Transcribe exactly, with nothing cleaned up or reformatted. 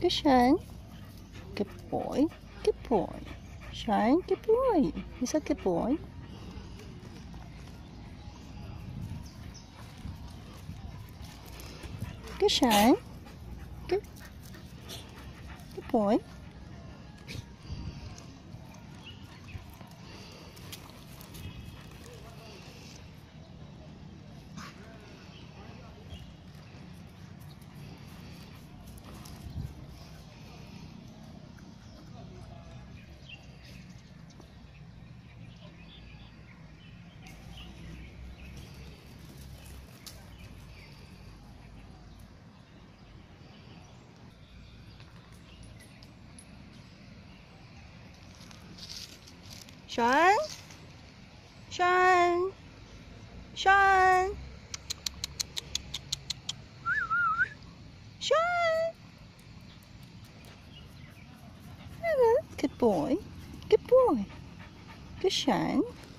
Good Shane. Good boy. Good boy. Shane, good boy. He's a good boy. Good Shane. Good. Good boy. Shane? Shane? Shane? Shane? Hello. Good boy. Good boy. Good Shane.